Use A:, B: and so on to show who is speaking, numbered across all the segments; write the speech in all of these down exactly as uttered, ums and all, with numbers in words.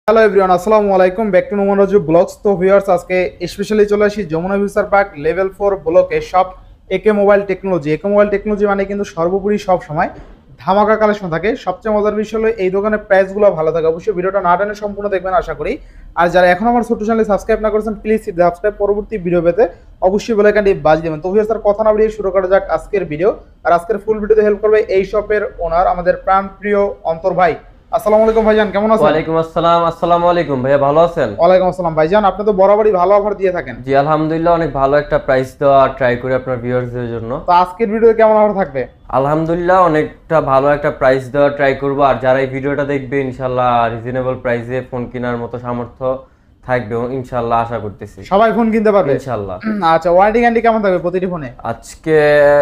A: Hello everyone, আসসালামু আলাইকুম, back to Noman Raju vlogs. তো ভিউয়ার্স, আজকে স্পেশালি চলে আসি Jamuna future park level four ব্লকে সব AK mobile technology. AK mobile technology মানে কিন্তু সর্বোপরি সব সময় ধামাকা কালেকশন থাকে। সবচেয়ে মজার বিষয় হলো এই দোকানের প্রাইসগুলো ভালো থাকে। অবশ্যই ভিডিওটা না টানে সম্পূর্ণ দেখবেন আশা করি। আর যারা এখন আমার ছোট্ট চ্যানেলে সাবস্ক্রাইব না করেছেন, প্লিজ সাবস্ক্রাইব, পরবর্তী ভিডিও পেতে অবশ্যই বেল আইকনটি বাজিয়ে দেবেন। তো ভিউয়ার্স, আর কথা না বাড়িয়ে শুরু করা যাক আজকের ভিডিও। আর আজকের ফুল ভিডিওতে হেল্প করবে এই শপের ওনার, আমাদের প্রাণপ্রিয় অন্তর ভাই। আসসালামু আলাইকুম ভাইজান, কেমন আছেন?
B: ওয়ালাইকুম আসসালাম। আসসালামু আলাইকুম ভাইয়া, ভালো আছেন?
A: ওয়ালাইকুম আসসালাম ভাইজান, আপনি তো বরাবরই ভালো অফার দিয়ে থাকেন।
B: জি আলহামদুলিল্লাহ, অনেক ভালো একটা প্রাইস দেওয়া ট্রাই করি আপনার ভিউয়ারদের জন্য।
A: তো আজকের ভিডিওতে কেমন অফার থাকবে?
B: আলহামদুলিল্লাহ অনেকটা ভালো একটা প্রাইস দেওয়া ট্রাই করব। আর যারা এই ভিডিওটা দেখবে ইনশাআল্লাহ রিজনেবল প্রাইসে ফোন কেনার মতো সামর্থ্য থাকবে ইনশাআল্লাহ, আশা করতেছি
A: সবাই ফোন কিনতে পারবে
B: ইনশাআল্লাহ।
A: আচ্ছা, ওয়ারেন্টি গ্যারান্টি কেমন থাকবে প্রতিটি ফোনে?
B: আজকে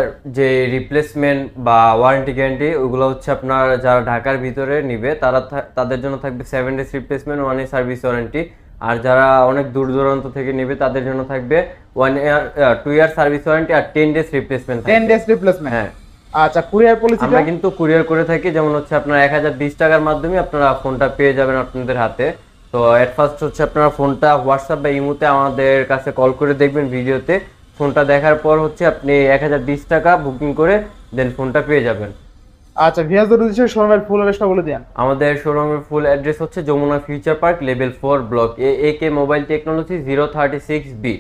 B: যে রিপ্লেসমেন্ট বা ওয়ারেন্টি গ্যারান্টি ওগুলো হচ্ছে আপনার যারা ঢাকার ভিতরে নিবে তারা তাদের জন্য থাকবে seven days replacement, one year service warranty. আর যারা অনেক দূর দূরান্ত থেকে নেবে তাদের জন্য থাকবে one year two year service warranty আর ten days replacement.
A: Ten days replacement,
B: হ্যাঁ।
A: আচ্ছা, কুরিয়ার পলিসি
B: আমরা কিন্তু কুরিয়ার করে থাকি, যেমন হচ্ছে আপনার এক হাজার বিশ টাকার মাধ্যমে আপনারা ফোনটা পেয়ে যাবেন আপনাদের হাতে। তো এট ফার্স্ট হচ্ছে আপনারা ফোনটা হোয়াটসঅ্যাপ বা ইমোতে আমাদের কাছে কল করে দেখবেন ভিডিওতে। ফোনটা দেখার পর হচ্ছে আপনি এক হাজার বিশ টাকা বুকিং করে দেন ফোনটা পেয়ে যাবেন।
A: আচ্ছা, ভিউয়ারদের উদ্দেশ্যে শোরুমের ফুল অ্যাড্রেসটা বলে দেন।
B: আমাদের শোরুমের ফুল অ্যাড্রেস হচ্ছে Jamuna future park level four block A A K mobile technology zero thirty six B.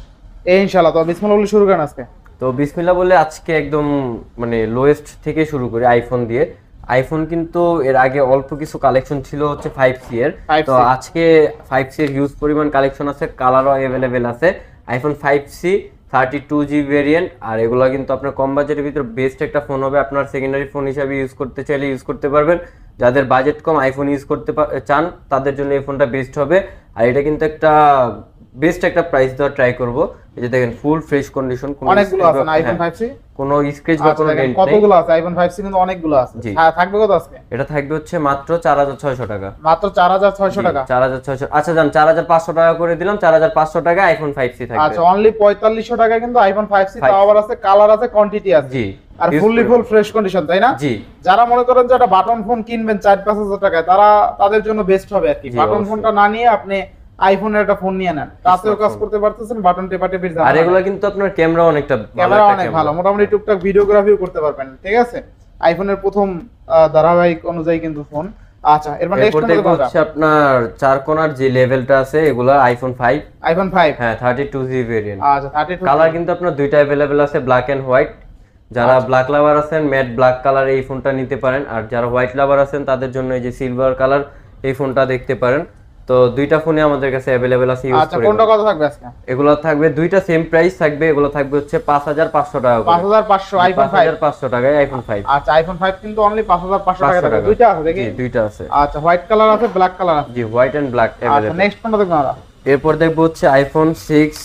A: এই ইনশাআল্লাহ। তো বিসমিল্লাহ বলে শুরু করেন আজকে।
B: তো বিসমিল্লাহ বলে আজকে একদম মানে লোয়েস্ট থেকে শুরু করি আইফোন দিয়ে। আইফোন কিন্তু এর আগে অল্প কিছু কালেকশন ছিল হচ্ছে ফাইভ সি এর। তো আজকে ফাইভ সি এর হিউজ পরিমাণ কালেকশন আছে, কালারও অ্যাভেলেবেল আছে। IPhone five C thirty two G variant. আর এগুলো কিন্তু আপনার কম বাজেটের ভিতরে বেস্ট একটা ফোন হবে। আপনার সেকেন্ডারি ফোন হিসাবে ইউজ করতে চাইলে ইউজ করতে পারবেন। যাদের বাজেট কম আইফোন ইউজ করতে চান তাদের জন্য এই ফোনটা বেস্ট হবে। আর এটা কিন্তু একটা বেস্ট একটা প্রাইস দেওয়া ট্রাই করব। এই যে দেখেন ফুল ফ্রেশ কন্ডিশন,
A: অনেকগুলো আছে না আইফোন ফাইভ সি,
B: কোনো স্ক্র্যাচ বা কোনো ডেন্ট নেই।
A: কতগুলো আছে আইফোন ফাইভ সি? কিন্তু অনেকগুলো আছে। থাকবে কত আজকে?
B: এটা থাকবে হচ্ছে মাত্র চার হাজার ছয়শো টাকা।
A: মাত্র চার হাজার ছয়শো টাকা?
B: চার হাজার ছয়শো। আচ্ছা জান, চার হাজার পাঁচশো টাকা করে দিলাম। চার হাজার পাঁচশো টাকা আইফোন ফাইভ সি থাকবে।
A: আচ্ছা, অনলি পঁয়তাল্লিশশো টাকা কিন্তু আইফোন ফাইভ সি। তাও আবার আছে, কালার আছে, কোয়ান্টিটি আছে।
B: জি।
A: আর ফুললি ফুল ফ্রেশ কন্ডিশন, তাই না?
B: জি।
A: যারা মনে করেন যে একটা বাটন ফোন কিনবেন চার পাঁচ হাজার টাকায়, তারা তাদের জন্য বেস্ট হবে আর কি। বাটন ফোনটা না নিয়ে আপনি আইফোনের একটা ফোন নিয়ে নেন, তাতেও কাজ করতে পারতেছেন, বাটন টেপা টেপির জায়গা।
B: আর এগুলো কিন্তু আপনার ক্যামেরা অনেকটা
A: ক্যামেরা অনেক ভালো, মোটামুটি টুকটাক ভিডিওগ্রাফিও করতে পারবেন, ঠিক আছে? আইফোনের প্রথম ধারাবাহিক অনুযায়ী কিন্তু ফোন। আচ্ছা, এরপর নেক্সট কোনটা
B: হচ্ছে আপনার চার কোণার যে লেভেলটা আছে এগুলো আইফোন ফাইভ।
A: আইফোন ফাইভ,
B: হ্যাঁ, থার্টি টু জি ভেরিয়েন্ট।
A: আচ্ছা, থার্টি টু।
B: কালার কিন্তু আপনার দুইটা अवेलेबल আছে, ব্ল্যাক এন্ড হোয়াইট। যারা ব্ল্যাক লাভার আছেন ম্যাট ব্ল্যাক কালার এই ফোনটা নিতে পারেন। আর যারা হোয়াইট লাভার আছেন তাদের জন্য এই যে সিলভার কালার এই ফোনটা দেখতে পারেন। তো দুইটা ফোনে আমাদের কাছে अवेलेबल আছে, ইউজ
A: আচ্ছা, কোনটা কত থাকবে আজকে?
B: এগুলো থাকবে দুইটা সেম প্রাইস থাকবে। এগুলো থাকবে হচ্ছে পাঁচ হাজার পাঁচশো টাকা করে।
A: পাঁচ হাজার পাঁচশো আইফোন ফাইভ।
B: পাঁচ হাজার পাঁচশো টাকায় আইফোন ফাইভ।
A: আচ্ছা, আইফোন ফাইভ কিন্তু অনলি পাঁচ হাজার পাঁচশো টাকা থাকবে। দুইটা আছে দেখি?
B: জি, দুইটা আছে।
A: আচ্ছা, হোয়াইট কালার আছে, ব্ল্যাক কালার আছে।
B: জি, হোয়াইট এন্ড ব্ল্যাক
A: अवेलेबल। আচ্ছা, নেক্সট কোনটা দেখব আমরা?
B: এরপর দেখব হচ্ছে আইফোন সিক্স।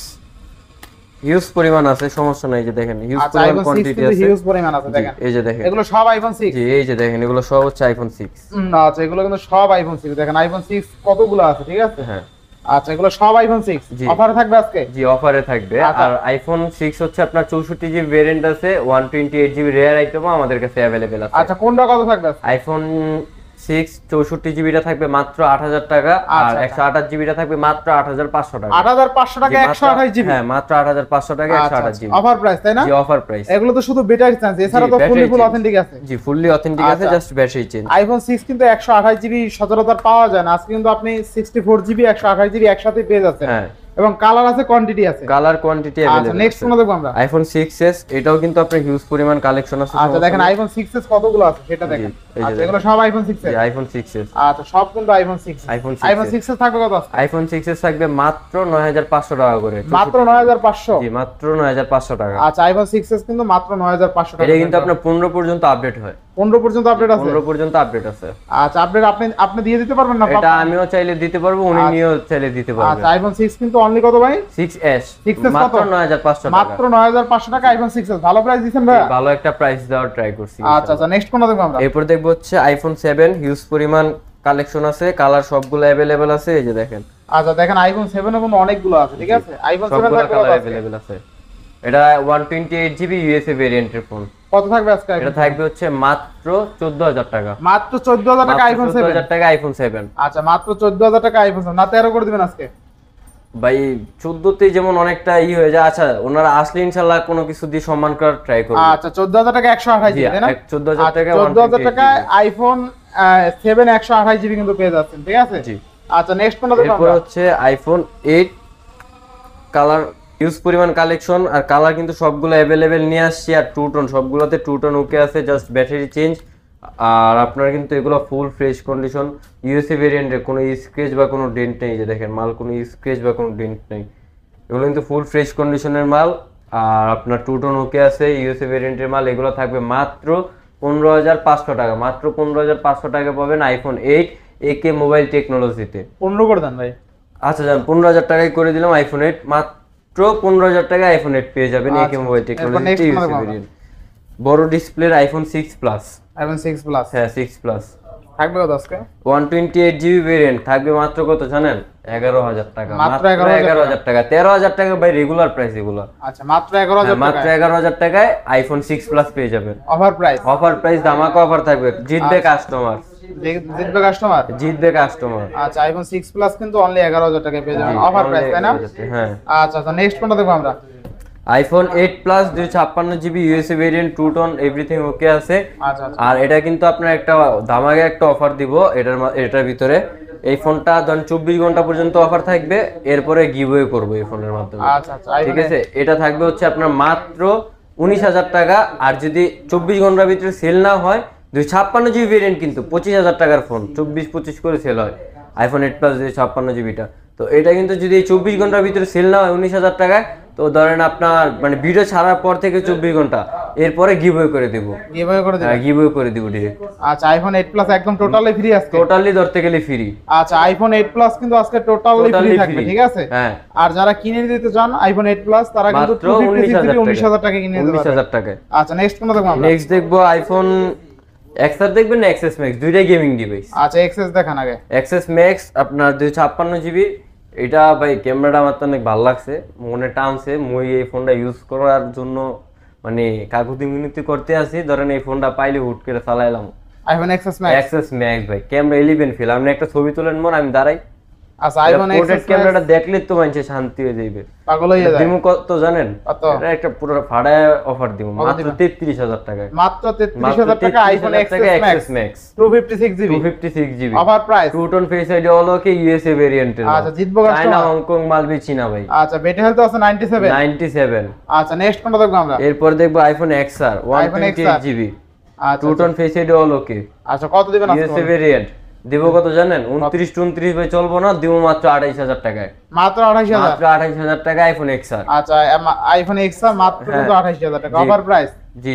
B: হিউজ পরিমাণ আছে, সমস্যা নাই। যে দেখেন হিউজ পরিমাণ কোয়ান্টিটি আছে,
A: হিউজ পরিমাণ আছে। দেখেন
B: এই যে দেখেন
A: এগুলো সব আইফোন সিক্স।
B: জি, এই যে দেখেন এগুলো সব হচ্ছে আইফোন সিক্স।
A: আচ্ছা, এগুলো কিন্তু সব আইফোন সিক্স। দেখেন আইফোন সিক্স কতগুলো আছে, ঠিক আছে?
B: হ্যাঁ।
A: আচ্ছা, এগুলো সব আইফোন সিক্স। অফারে থাকবে আজকে?
B: জি, অফারে থাকবে। আর আইফোন সিক্স হচ্ছে আপনার চৌষট্টি জিবি ভেরিয়েন্ট আছে, one twenty eight GB rare আইটেমও আমাদের কাছে अवेलेबल আছে।
A: আচ্ছা, কোনটা কত থাকবে?
B: আইফোন সিক্স চৌষট্টি জিবিটা থাকবে মাত্র আট হাজার টাকা। আর একশো আঠাশ জিবিটা থাকবে মাত্র আট হাজার পাঁচশো টাকা।
A: আট হাজার পাঁচশো টাকা একশো আঠাশ জিবি?
B: হ্যাঁ, মাত্র আট হাজার পাঁচশো টাকা একশো আঠাশ জিবি।
A: অফার প্রাইস, তাই না?
B: জি, অফার প্রাইস।
A: এগুলো তো শুধু ব্যাটারি চেঞ্জ, এছাড়া তো ফুললি ফুল অথেন্টিক আছে।
B: জি, ফুললি অথেন্টিক আছে, just battery change.
A: IPhone six কিন্তু একশো আঠাশ জিবি সচরাচর পাওয়া যায় না, আজকে কিন্তু আপনি সিক্সটি ফোর জিবি একশো আঠাশ জিবি একসাথে পেয়ে যাচ্ছেন।
B: হ্যাঁ,
A: এবং কালার আছে, কোয়ান্টিটি আছে।
B: Colour quantity
A: available.
B: अवेलेबल।
A: আচ্ছা, নেক্সট কোন দেখব আমরা?
B: IPhone six S. এটাও কিন্তু আপনার হিউজ পরিমাণ কালেকশন আছে।
A: আচ্ছা, দেখেন আইফোন সিক্স এস কতগুলো আছে সেটা দেখেন। আচ্ছা, এগুলো সব iPhone six S.
B: IPhone six S.
A: আচ্ছা, সব কিন্তু iPhone six.
B: IPhone
A: iPhone six S থাকবে কত আছে?
B: আইফোন সিক্স এস থাকবে মাত্র নয় হাজার পাঁচশো টাকা করে।
A: মাত্র নয় হাজার পাঁচশো?
B: জি, মাত্র নয় হাজার পাঁচশো টাকা।
A: আচ্ছা, আইফোন সিক্স এস কিন্তু মাত্র নয় হাজার পাঁচশো টাকা।
B: এটা কিন্তু আপনার পনেরো পর্যন্ত আপডেট হয়।
A: পনেরো পর্যন্ত আপডেট আছে?
B: পনেরো পর্যন্ত আপডেট আছে।
A: আচ্ছা, আপডেট আপনি আপনি দিয়ে দিতে পারবেন না?
B: এটা আমিও চাইলে দিতে পারবো, উনি নিয়েও চাইলে দিতে পারবেন।
A: আচ্ছা, আইফোন সিক্স কিন্তু অনলি কত ভাই?
B: সিক্স এস
A: সিক্স এস
B: মাত্র নয় হাজার পাঁচশো টাকা।
A: মাত্র নয় হাজার পাঁচশো টাকা আইফোন সিক্স এস। ভালো প্রাইস দিবেন ভাই?
B: ভালো একটা প্রাইস দেওয়ার ট্রাই করছি।
A: আচ্ছা আচ্ছা, নেক্সট কোনটা দেখব আমরা?
B: এরপর দেখব হচ্ছে আইফোন সেভেন। হিউজ পরিমাণ কালেকশন আছে, কালার সবগুলো अवेलेबल আছে। এই যে দেখেন।
A: আচ্ছা, দেখেন আইফোন সেভেন এর কিন্তু অনেকগুলো আছে, ঠিক আছে? আইফোন সেভেন থাকবে
B: কালার अवेलेबल আছে। এটা one twenty eight GB USA ভেরিয়েন্টের ফোন।
A: কত থাকবে আজকে?
B: এটা থাকবে হচ্ছে মাত্র চোদ্দ হাজার টাকা।
A: মাত্র চোদ্দ হাজার টাকা আইফোন সেভেন?
B: চোদ্দ হাজার টাকা আইফোন সেভেন।
A: আচ্ছা মাত্র চোদ্দ হাজার টাকা আইফোন সেভেন, না তেরো করে দিবেন আজকে?
B: ভাই চোদ্দতে যেমন অনেকটা ই হয়ে যায়। আচ্ছা ওনারা আসলে ইনশাআল্লাহ কোনো কিছু দিয়ে সম্মান করার ট্রাই করব।
A: আচ্ছা চোদ্দ হাজার টাকা একশো আঠাশ জিবি তাই না?
B: চোদ্দ হাজার টাকা
A: চোদ্দ হাজার টাকা আইফোন সেভেন একশো আঠাশ জিবি কিন্তু পেয়ে যাচ্ছেন, ঠিক আছে?
B: জি।
A: আচ্ছা নেক্সট কোনটা দেখব
B: এরপর
A: আমরা?
B: হচ্ছে আইফোন এইট কালার ইউজ পরিমাণ কালেকশন, আর কালার কিন্তু সবগুলো अवेलेबल নিয়ে আসছি, আর টু টোন সবগুলোতে টু টোন ওকে আছে, জাস্ট ব্যাটারি চেঞ্জ। আর আপনার কিন্তু এগুলো ফুল ফ্রেশ কন্ডিশন ইউএসএ ভেরিয়েন্টের, কোনো স্ক্র্যাচ বা কোনো ডেন্ট নেই, যে দেখেন মাল কোনো স্ক্র্যাচ বা কোনো ডেন্ট নেই, এগুলো কিন্তু ফুল ফ্রেশ কন্ডিশনের মাল। আর আপনার টু টোন ওকে আছে ইউএসএ ভেরিয়েন্টের মাল। এগুলো থাকবে মাত্র পনেরো হাজার পাঁচশো টাকা। মাত্র পনেরো হাজার পাঁচশো টাকা পাবেন আইফোন এইট একে মোবাইল টেকনোলজিতে।
A: পনেরো করে দেন ভাই।
B: আচ্ছা যান পনেরো হাজার টাকায় করে দিলাম আইফোন এইট। মাত্র পনেরো হাজার টাকা আইফোন এইট পেয়ে যাবেন একে মোবাইল টেকনোলজিতে ইউএসএ ভেরিয়েন্ট। বড় ডিসপ্লের iPhone six plus.
A: IPhone six plus?
B: হ্যাঁ সিক্স প্লাস।
A: থাকবে কত আজকে?
B: One twenty eight GB variant থাকবে মাত্র কত জানেন? এগারো হাজার টাকা।
A: মাত্র
B: এগারো হাজার টাকা। তেরো হাজার টাকা ভাই রেগুলার প্রাইস এগুলো।
A: আচ্ছা মাত্র এগারো হাজার টাকা?
B: মাত্র এগারো হাজার টাকায় আইফোন সিক্স প্লাস পেয়ে যাবেন।
A: Offer price?
B: অফার প্রাইস ধামাকা অফার থাকবে। জিতবে কাস্টমার,
A: জিতবে কাস্টমার,
B: জিতবে কাস্টমার।
A: আচ্ছা আইফোন সিক্স প্লাস কিন্তু অনলি এগারো হাজার টাকায় পেয়ে যাবেন, অফার প্রাইস তাই না?
B: হ্যাঁ।
A: আচ্ছা আচ্ছা নেক্সট কোনটা দেখব আমরা?
B: আইফোন এইট প্লাস দুইশো ছাপ্পান্ন GB USA variant, two tone everything okay আছে।
A: আচ্ছা আচ্ছা।
B: আর এটা কিন্তু আপনার একটা ধামাকা একটা অফার দিব এটার মা- এটার ভিতরে। এই ফোনটা ধরুন চব্বিশ ঘন্টা পর্যন্ত অফার থাকবে, এরপরে গিভওয়ে করবো এই ফোনের মাধ্যমে।
A: আচ্ছা আচ্ছা
B: ঠিক আছে, এটা থাকবে হচ্ছে আপনার মাত্র উনিশ হাজার টাকা। আর যদি চব্বিশ ঘন্টার ভিতরে সেল না হয়, দুই ছাপ্পান্ন জিবি ভেরিয়েন্ট কিন্তু পঁচিশ হাজার টাকার ফোন, চব্বিশ পঁচিশ করে সেল হয় আইফোন এইট প্লাস দুই ছাপ্পান্ন জিবিটা। তো এটা কিন্তু যদি চব্বিশ ঘন্টার ভিতরে সেল না হয় উনিশ হাজার টাকায়, তো ধরেন আপনার মানে ভিডিও ছাড়ার পর থেকে চব্বিশ ঘন্টা এরপরে গিভওয়ে করে দিব।
A: গিভওয়ে করে দিবেন?
B: গিভওয়ে করে দিব ডিরেক্ট।
A: আচ্ছা আইফোন এইট প্লাস একদম টোটালি ফ্রি আজকে?
B: টোটালি ধরতে গেলে ফ্রি।
A: আচ্ছা আইফোন এইট প্লাস কিন্তু আজকে টোটালি ফ্রি থাকবে, ঠিক আছে?
B: হ্যাঁ।
A: আর যারা কিনে নিতে চান আইফোন এইট প্লাস তারা কিন্তু উনিশ হাজার টাকা কিনে নিতে
B: উনিশ
A: পারবেন।
B: হাজার টাকায়।
A: আচ্ছা নেক্সট কোনটা দেখব আমরা?
B: নেক্সট দেখবো আইফোন এক্সআর দেখবেন না এক্সএস ম্যাক্স, দুইটাই গেমিং ডিভাইস।
A: আচ্ছা এক্সএস দেখান আগে।
B: এক্সএস ম্যাক্স আপনার দুইশো ছাপ্পান্ন জিবি। এটা ভাই ক্যামেরাটা আমার তো অনেক ভালো লাগছে, মনে টানছে। মুই এই ফোনটা ইউজ করার জন্য মানে কাকুতি মিনতি করতে আসি, ধরেন এই ফোনটা পাইলে হুট করে চালাইলাম।
A: IPhone XS max?
B: XS max ভাই ক্যামেরা ইলেভেন ফিল। আপনি একটা ছবি তোলেন মন, আমি দাঁড়াই।
A: আচ্ছা আইফোন এক্সএস
B: ক্যামেরাটা দেখলে তো মানুষে শান্তি হয়ে যাবে,
A: পাগল হয়ে যায়।
B: দিমু কত জানেন?
A: কত?
B: এটা একটা পুরো ফাড়ায় অফার দিব মাত্র তেত্রিশ হাজার টাকায়।
A: মাত্র তেত্রিশ হাজার টাকা iPhone XS max two fifty six GB.
B: Two fifty six GB
A: offer price?
B: Two tone face ID হলো কি ইউএসএ ভেরিয়েন্টের।
A: আচ্ছা জিতবো কাস্টমার?
B: চায়না হংকং মাল বেচি না ভাই।
A: আচ্ছা বেটে হেলথ আছে নাইনটি সেভেন?
B: Ninety seven.
A: আচ্ছা নেক্সট কোনটা দেখব আমরা?
B: এরপর দেখবো iPhone XR one twenty eight GB.
A: আচ্ছা
B: টু টোন ফেস আইডি হলো কি।
A: আচ্ছা কত দিবেন আজকে?
B: ইউএসএ ভেরিয়েন্ট দিব কত জানেন? উনত্রিশ উনত্রিশ ভাই চলবো না, দিব মাত্র আঠাইশ হাজার টাকায়।
A: মাত্র আঠাইশ হাজার?
B: মাত্র আঠাইশ হাজার টাকা আইফোন এক্সআর।
A: আচ্ছা আইফোন এক্সআর মাত্র কিন্তু আঠাইশ হাজার টাকা অফার প্রাইস?
B: জি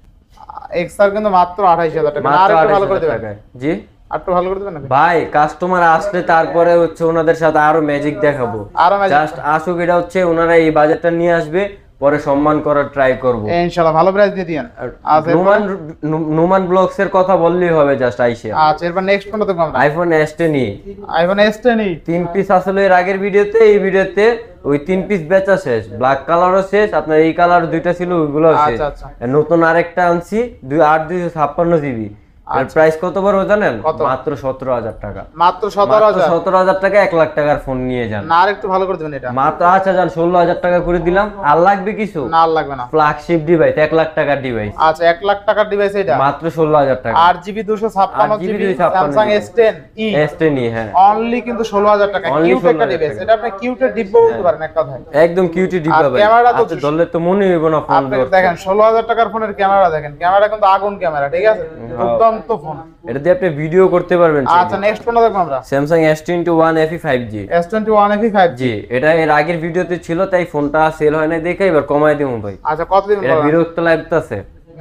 A: এক্সআর কিন্তু মাত্র আঠাইশ হাজার টাকা। আর একটু ভালো করে দিবেন?
B: জি
A: একটু ভালো করে দিবেন নাকি
B: ভাই? কাস্টমার আসলে তারপরে হচ্ছে ওনাদের সাথে আরো ম্যাজিক দেখাবো।
A: আরো ম্যাজিক?
B: জাস্ট আসুক, এটা হচ্ছে ওনারা এই বাজেটটা নিয়ে আসবে, পরে সম্মান করার ট্রাই করব
A: ইনশাআল্লাহ। ভালো প্রাইস দিয়ে দিয়েন।
B: নোমান নোমান ব্লগস এর কথা বললেই হবে জাস্ট আইসে।
A: আচ্ছা এরপর নেক্সট কোনটা দেখব আমরা?
B: IPhone S ten E.
A: IPhone S ten E
B: তিন পিস আসলে এর আগের ভিডিওতে, এই ভিডিওতে ওই তিন পিস বেচা শেষ। ব্ল্যাক কালারও শেষ, আপনার এই কালার দুইটা ছিল ওইগুলো শেষ।
A: আচ্ছা আচ্ছা।
B: নতুন আরেকটা আনছি দুই আট দুইশো ছাপ্পান্ন জিবি। এর প্রাইস কত বড় জানেন? মাত্র সতেরো হাজার টাকা।
A: মাত্র সতেরো হাজার?
B: সতেরো হাজার টাকা এক লাখ টাকার ফোন নিয়ে যান।
A: না আর একটু ভালো করে দিবেন এটা?
B: মাত্র আচ্ছা যান ষোলো হাজার টাকা করে দিলাম। আর লাগবে কিছু?
A: না আর লাগবে না।
B: ফ্ল্যাগশিপ ডিভাইস এক লাখ টাকার ডিভাইস।
A: আচ্ছা এক লাখ টাকার ডিভাইস এটা?
B: মাত্র ষোলো হাজার টাকা।
A: আট জিবি দুইশো ছাপ্পান্ন GB Samsung S ten E.
B: S ten E হ্যাঁ
A: অনলি কিন্তু ষোলো হাজার টাকা। কিউট একটা ডিভাইস এটা, আপনি কিউটের ডিব্বা বলতে পারেন এক কথায়।
B: একদম কিউটি ডিব্বা ভাই।
A: ক্যামেরা তো
B: ধরলে তো মনে হইব না ফোন।
A: আপনি দেখেন ষোলো হাজার টাকার ফোনের ক্যামেরা দেখেন, ক্যামেরা কিন্তু আগুন ক্যামেরা, ঠিক আছে? দুর্দান্ত ফোন,
B: এটা দিয়ে আপনি ভিডিও করতে পারবেন।
A: আচ্ছা নেক্সট কোনটা দেখব আমরা?
B: Samsung S twenty one F E five G.
A: S twenty one F E five G?
B: জি, এটা এর আগের ভিডিওতে ছিল, তাই ফোনটা সেল হয় না দেখে এবার কমায় দিমু ভাই।
A: আচ্ছা কত দিবেন?
B: এটা বিরক্ত লাগতেছে।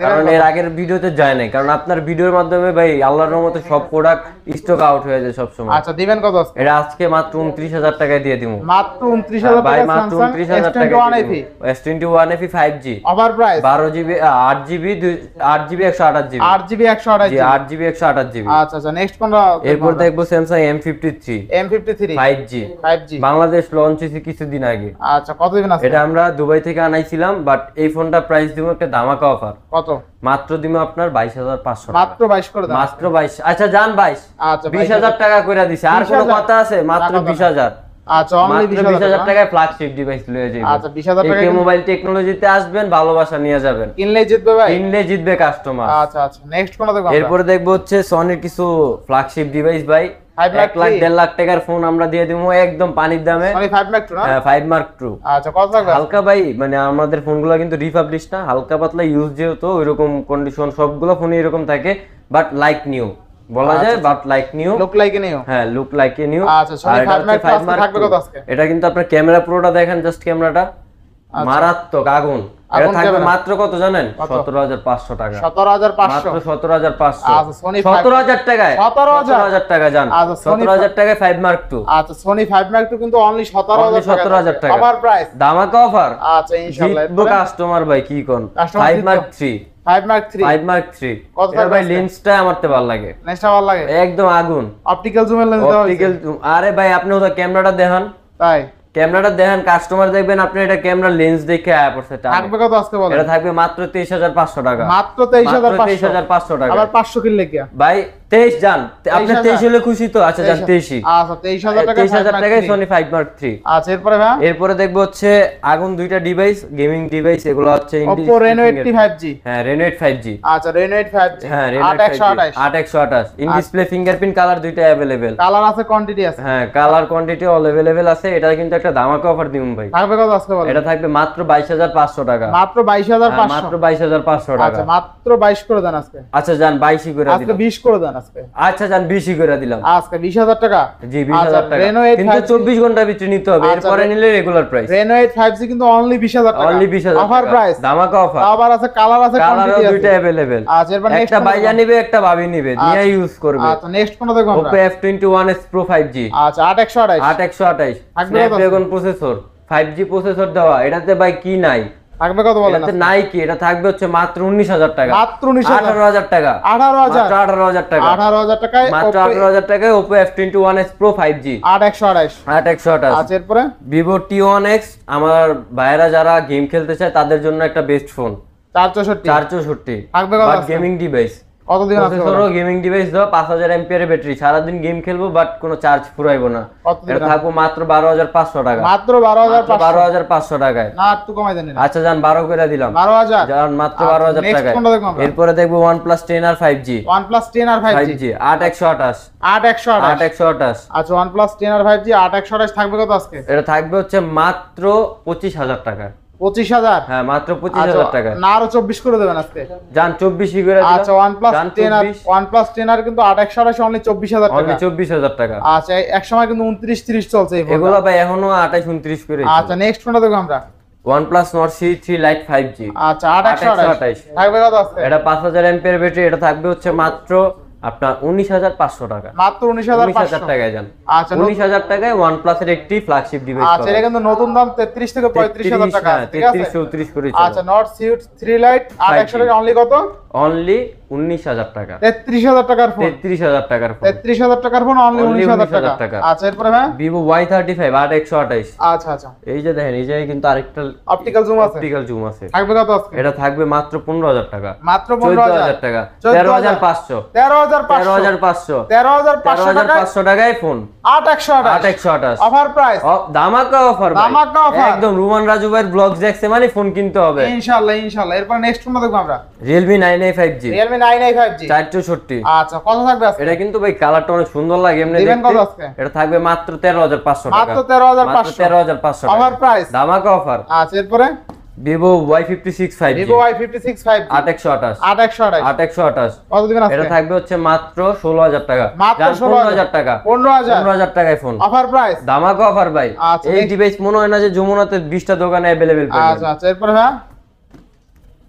B: কারণ এর আগের ভিডিওতে যায় নাই, কারণ আপনার ভিডিওর মাধ্যমে ভাই আল্লাহর রহমতে সব প্রোডাক্ট স্টক আউট হয়ে যায় সব সময়।
A: আচ্ছা দিবেন কত আজকে?
B: এটা আজকে মাত্র উনত্রিশ হাজার টাকায় দিয়ে দিমু।
A: মাত্র উনত্রিশ হাজার
B: ভাই
A: টাকা
B: মাত্র
A: Samsung
B: উনত্রিশ হাজার
A: এস টোয়েন্টি ওয়ান
B: টাকা
A: F E
B: S twenty one F E five G
A: offer price
B: বারো জিবি আট জিবি আট জিবি একশো আঠাশ জিবি
A: আট জিবি একশো আঠাশ
B: জি আট জিবি একশো আঠাশ জিবি।
A: আচ্ছা আচ্ছা নেক্সট কোনটা?
B: এরপর দেখবো Samsung M fifty three
A: M fifty three
B: five G
A: five G
B: Bangladesh launch হয়েছে কিছুদিন আগে।
A: আচ্ছা কত দিবেন আজকে?
B: এটা আমরা দুবাই থেকে আনাইছিলাম, বাট এই ফোনটা প্রাইস দিব একটা ধামাকা অফার।
A: কত?
B: মাত্র দিব আপনার বাইশ হাজার পাঁচশো
A: মাত্র বাইশ করে দেন।
B: মাত্র বাইশ। আচ্ছা জান বাইশ।
A: আচ্ছা
B: বিশ হাজার টাকা করে দিছে। আর কোনো কথা আছে? মাত্র বিশ হাজার।
A: আচ্ছা অনলি বিশ হাজার
B: টাকায় ফ্ল্যাগশিপ ডিভাইস লয়ে যাবেন।
A: আচ্ছা বিশ হাজার টাকা
B: একে মোবাইল টেকনোলজিতে আসবেন, ভালোবাসা নিয়ে যাবেন।
A: কিনলে জিতবে ভাই?
B: কিনলে জিতবে কাস্টমার।
A: আচ্ছা আচ্ছা নেক্সট কোনটা দেখব?
B: এরপরে দেখবো হচ্ছে সনির কিছু ফ্ল্যাগশিপ ডিভাইস ভাই। এক লাখ দেড় লাখ টাকার ফোন আমরা দিয়ে দিব একদম পানির দামে।
A: সনি ফাইভ মার্ক টু না?
B: হ্যাঁ ফাইভ মার্ক টু।
A: আচ্ছা কত থাকবে?
B: হালকা ভাই মানে আমাদের ফোনগুলো কিন্তু রিফাবলিশ না, হালকা পাতলা ইউজ যেহেতু ওইরকম কন্ডিশন সবগুলো ফোনে এরকম থাকে, বাট লাইক নিউ বলা যায়, but like new
A: look like new.
B: হ্যাঁ লুক লাইক নিউ।
A: আচ্ছা সনি ফাইভ মার্ক টু থাকবে কত আজকে?
B: এটা কিন্তু আপনার ক্যামেরা প্রোটা দেখেন, জাস্ট ক্যামেরাটা মারাত্মক আগুন। এটা থাকবে মাত্র কত জানেন? সতেরো হাজার পাঁচশো টাকা।
A: সতেরো হাজার পাঁচশো
B: মাত্র সতেরো হাজার পাঁচশো।
A: আচ্ছা সনি
B: সতেরো হাজার টাকায়
A: সতেরো হাজার
B: টাকা জান।
A: আচ্ছা
B: সতেরো হাজার টাকায় ফাইভ মার্ক টু।
A: আচ্ছা সনি ফাইভ মার্ক টু কিন্তু অনলি সতেরো হাজার টাকা।
B: সতেরো হাজার টাকা
A: অফার প্রাইস
B: ধামাকা অফার।
A: আচ্ছা ইনশাআল্লাহ
B: জিতবো কাস্টমার ভাই কি কোন five mark three
A: five mark three
B: five mark three. এটা ভাই লেন্সটা আমার তে ভালো লাগে।
A: লেন্সটা ভালো লাগে
B: একদম আগুন।
A: অপটিক্যাল জুমের লেন্স দাও।
B: Optical zoom. আরে ভাই আপনি ওটা ক্যামেরাটা দেখান।
A: তাই
B: ক্যামেরাটা দেখেন, কাস্টমার দেখবেন আপনি এটা ক্যামেরা লেন্স দেখে আয়া পড়ছে।
A: থাকবে কত আজকে বলেন?
B: এটা থাকবে মাত্র তেইশ হাজার পাঁচশো টাকা।
A: মাত্র তেইশ হাজার পাঁচশো।
B: তেইশ হাজার পাঁচশো টাকা।
A: আবার পাঁচশো কিনলে কি
B: ভাই তেইশ জান। আপনি তেইশ হলে খুশি তো? আচ্ছা জান তেইশ।
A: আচ্ছা তেইশ হাজার টাকা।
B: তেইশ হাজার টাকায় সনি ফাইভ মার্ক থ্রি।
A: আচ্ছা এরপরে ভাই
B: এরপরে দেখবো হচ্ছে আগুন দুইটা ডিভাইস, গেমিং ডিভাইস, এগুলো হচ্ছে
A: Oppo Reno eighty five G.
B: হ্যাঁ Reno এইট ফাইভ জি।
A: আচ্ছা Reno এইট ফাইভ জি।
B: হ্যাঁ
A: আট একশো আঠাশ।
B: আট একশো আঠাশ। ইন ডিসপ্লে ফিঙ্গারপ্রিন্ট কালার দুইটা अवेलेबल।
A: কালার আছে, কোয়ান্টিটি আছে।
B: হ্যাঁ কালার কোয়ান্টিটি অল अवेलेबल আছে। এটা কিন্তু একটা ধামাকা অফার দিমু ভাই।
A: থাকবে কত আজকে বলেন?
B: এটা থাকবে মাত্র বাইশ হাজার পাঁচশো টাকা।
A: মাত্র বাইশ হাজার পাঁচশো।
B: মাত্র বাইশ হাজার পাঁচশো টাকা।
A: আচ্ছা মাত্র বাইশ করে দেন আজকে।
B: আচ্ছা জান বাইশ করে দিলাম।
A: আজকে বিশ করে দেন আজকে।
B: আচ্ছা জান বিশ করে দিলাম।
A: আজকে বিশ হাজার টাকা।
B: জি বিশ হাজার টাকা। কিন্তু চব্বিশ ঘন্টা ভিতরে নিতে হবে, এরপরে নিলে regular price.
A: Reno eight five G কিন্তু অনলি বিশ হাজার টাকা।
B: অনলি বিশ হাজার
A: অফার প্রাইস,
B: ধামাকা অফার।
A: আবার আছে কালার আছে, কোয়ান্টিটি আছে,
B: দুইটা अवेलेबल।
A: আচ্ছা এরপর নেক্সট
B: একটা ভাইয়া নিবে, একটা ভাবি নিবে, নিয়ে ইউজ করবে।
A: আচ্ছা নেক্সট কোনটা দেখব আমরা?
B: Oppo F twenty one S Pro five G.
A: আচ্ছা আট একশো আঠাশ।
B: আট একশো আঠাশ Snapdragon processor, five G processor দেওয়া। এটাতে ভাই কি নাই?
A: থাকবে কত বলেন?
B: এটাতে নাই কি? এটা থাকবে হচ্ছে মাত্র উনিশ হাজার টাকা।
A: মাত্র উনিশ হাজার।
B: আঠারো হাজার টাকা।
A: আঠারো হাজার।
B: মাত্র আঠারো হাজার টাকা।
A: আঠারো হাজার টাকায়
B: মাত্র আঠারো হাজার টাকায় Oppo F twenty one S Pro five G.
A: আট একশো আঠাশ।
B: আট একশো আঠাশ।
A: আচ্ছা এরপরে
B: Vivo টি ওয়ান এক্স, আমার ভাইয়েরা যারা গেম খেলতে চায় তাদের জন্য একটা বেস্ট ফোন।
A: চার চৌষট্টি।
B: চার চৌষট্টি।
A: থাকবে কত আজকে?
B: Gaming device.
A: কত দিন আছে?
B: প্রসেসরও গেমিং ডিভাইস দাও, পাঁচ হাজার এমপিআর ব্যাটারি, সারা দিন গেম খেলবো বাট কোনো চার্জ ফুরাইবো না। এটা থাকবো মাত্র বারো হাজার পাঁচশো টাকা।
A: মাত্র বারো হাজার পাঁচশো।
B: বারো হাজার পাঁচশো টাকায়।
A: না একটু কমাই দেন।
B: আচ্ছা জান বারো করে দিলাম।
A: বারো হাজার।
B: জান মাত্র বারো হাজার টাকায়। এরপরে দেখবো OnePlus ten R five G.
A: OnePlus ten R five G.
B: আট একশো আঠাশ।
A: আট একশো আঠাশ।
B: আট একশো আঠাশ।
A: আচ্ছা OnePlus ten R five G আট একশো আঠাশ থাকবে কত আজকে?
B: এটা থাকবে হচ্ছে মাত্র পঁচিশ হাজার টাকা।
A: পঁচিশ হাজার।
B: হ্যাঁ মাত্র পঁচিশ হাজার টাকা।
A: না আরো চব্বিশ করে দেবেন আজকে।
B: জান চব্বিশ করে দিলাম।
A: আচ্ছা OnePlus ten R OnePlus ten R কিন্তু আট একশো আঠাশ অনলি চব্বিশ হাজার টাকা।
B: অনলি চব্বিশ হাজার টাকা।
A: আচ্ছা এক সময় কিন্তু উনত্রিশ ত্রিশ চলছে এই ফোনটা।
B: এগুলো ভাই এখনো আঠাশ উনত্রিশ করে।
A: আচ্ছা নেক্সট কোনটা দেখব আমরা?
B: OnePlus Nord C three Lite five G.
A: আচ্ছা আট একশো আঠাশ থাকবে কত আজকে?
B: এটা পাঁচ হাজার এমপিআর ব্যাটারি। এটা থাকবে হচ্ছে মাত্র আপনার উনিশ হাজার পাঁচশো টাকা।
A: মাত্র উনিশ হাজার পাঁচশো
B: টাকায় জান।
A: আচ্ছা
B: উনিশ হাজার টাকায় OnePlus এর একটি ফ্ল্যাগশিপ ডিভাইস।
A: আচ্ছা এটা কিন্তু নতুন দাম তেত্রিশ থেকে পঁয়ত্রিশ হাজার টাকা। ঠিক আছে
B: তেত্রিশ চৌত্রিশ করে।
A: আচ্ছা Nord সি থ্রি Lite আট একশো টাকা অনলি কত?
B: অনলি উনিশ হাজার টাকা।
A: তেত্রিশ হাজার টাকার ফোন।
B: তেত্রিশ হাজার টাকার ফোন।
A: তেত্রিশ হাজার টাকার ফোন অনলি উনিশ হাজার টাকা। আচ্ছা এরপরে ভাই
B: Vivo ওয়াই থার্টি ফাইভ আট একশো আঠাশ।
A: আচ্ছা আচ্ছা
B: এই যে দেখেন এই যে কিন্তু আরেকটা
A: অপটিক্যাল জুম আছে।
B: অপটিক্যাল জুম আছে।
A: থাকবে কত আজকে?
B: এটা থাকবে মাত্র পনেরো হাজার টাকা।
A: মাত্র পনেরো হাজার
B: টাকা। তেরো হাজার পাঁচশো।
A: তেরো হাজার পাঁচশো।
B: তেরো হাজার পাঁচশো।
A: তেরো হাজার পাঁচশো টাকায়
B: ফোন।
A: আট একশো আঠাশ।
B: আট একশো আঠাশ।
A: Offer price.
B: ধামাকা অফার।
A: ধামাকা অফার।
B: একদম রুমান রাজু ভাইয়ের ব্লগস দেখছে মানে ফোন কিনতে হবে।
A: ইনশাআল্লাহ ইনশাআল্লাহ। এরপর নেক্সট কোনটা দেখব আমরা?
B: Realme nine A five G.
A: Realme nine A five G
B: চার চৌষট্টি।
A: আচ্ছা কত থাকবে আজকে?
B: এটা কিন্তু ভাই কালারটা অনেক সুন্দর লাগে এমনি দেখতে। এটা থাকবে মাত্র তেরো হাজার পাঁচশো টাকা।
A: মাত্র তেরো হাজার পাঁচশো।
B: তেরো হাজার পাঁচশো টাকা।
A: Offer price.
B: ধামাকা অফার।
A: আচ্ছা এরপরে
B: Vivo Y fifty six five G.
A: Vivo Y fifty six five G
B: আট একশো আঠাশ।
A: আট একশো আঠাশ।
B: আট একশো আঠাশ।
A: কত দিবেন আজকে?
B: এটা থাকবে হচ্ছে মাত্র ষোলো হাজার টাকা।
A: মাত্র ষোলো হাজার
B: টাকা।
A: পনেরো হাজার।
B: পনেরো হাজার টাকায় ফোন।
A: Offer price.
B: ধামাকা অফার ভাই। এই ডিভাইস মনে হয় না যে যমুনাতে বিশটা দোকানে अवेलेबल পাবেন।
A: আচ্ছা আচ্ছা এরপরে ভাই